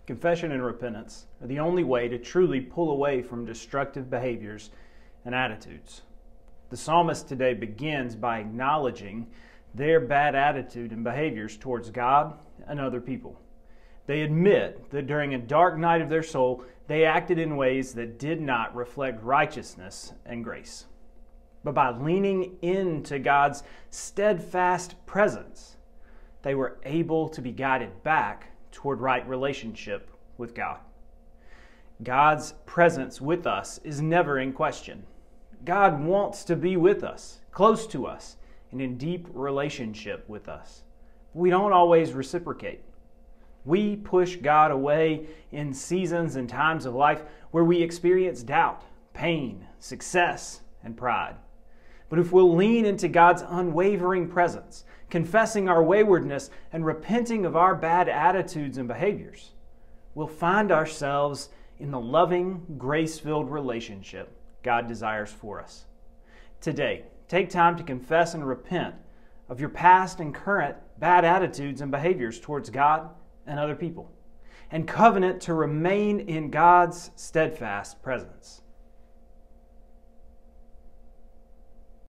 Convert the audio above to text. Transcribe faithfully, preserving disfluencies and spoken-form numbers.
Confession and repentance are the only way to truly pull away from destructive behaviors and attitudes. The psalmist today begins by acknowledging their bad attitude and behaviors towards God and other people. They admit that during a dark night of their soul, they acted in ways that did not reflect righteousness and grace. But by leaning into God's steadfast presence, they were able to be guided back toward right relationship with God. God's presence with us is never in question. God wants to be with us, close to us, and in deep relationship with us. We don't always reciprocate. We push God away in seasons and times of life where we experience doubt, pain, success, and pride. But if we'll lean into God's unwavering presence, confessing our waywardness and repenting of our bad attitudes and behaviors, we'll find ourselves in the loving, grace-filled relationship God desires for us. Today, take time to confess and repent of your past and current bad attitudes and behaviors towards God and other people, and covenant to remain in God's steadfast presence.